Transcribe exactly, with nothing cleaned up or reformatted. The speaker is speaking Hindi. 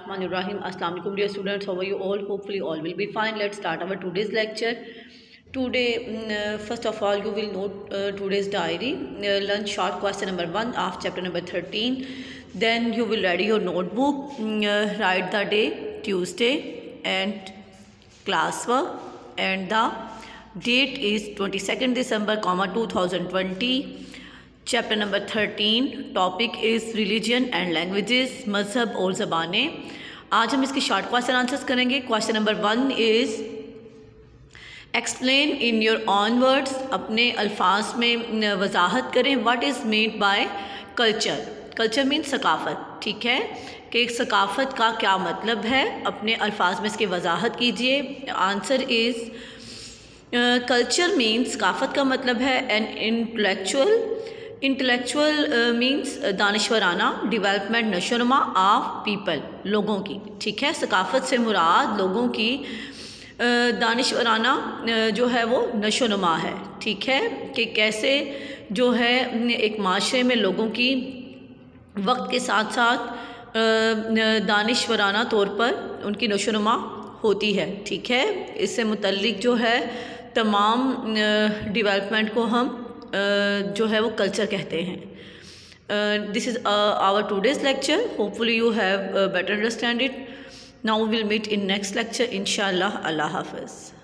Bismillahirrahmanirrahim. Assalamu alaikum dear students. How are you all? Hopefully all will be fine. Let's start our today's lecture. Today, uh, first of all, you will note uh, today's diary. Uh, learn short question number one of chapter number thirteen. Then you will ready your notebook. Uh, write the day Tuesday and classwork, and the date is twenty-second December, comma two thousand twenty. Chapter number thirteen. Topic is religion and languages, मज़हब और ज़बानें. आज हम इसके शॉर्ट क्वेश्चन आंसर्स करेंगे. Question number one is explain in your own words. अपने अल्फाज में वजाहत करें. What is mean by culture. Culture mean सकाफ़त. ठीक है कि एक सकाफ़त का क्या मतलब है. अपने अल्फाज में इसकी वजाहत कीजिए. आंसर इज़ कल्चर मीन्स सकाफ़त का मतलब है एन इंटेलेक्चुअल इंटेलेक्चुअल मीन्स दानिश्वराना डेवलपमेंट नशोनुमा ऑफ पीपल, लोगों की. ठीक है, सकाफ़त से मुराद लोगों की दानिश्वराना जो है वो नशोनुमा है. ठीक है कि कैसे जो है एक माशरे में लोगों की वक्त के साथ साथ दानिश्वराना तौर पर उनकी नशोनुमा होती है. ठीक है, इससे मुतल्लिक जो है तमाम डेवलपमेंट को हम Uh, जो है वो कल्चर कहते हैं. This is our today's lecture. Hopefully you have better understand it. Now we will meet in next lecture इंशाअल्लाह. अल्लाह हाफ़िज़.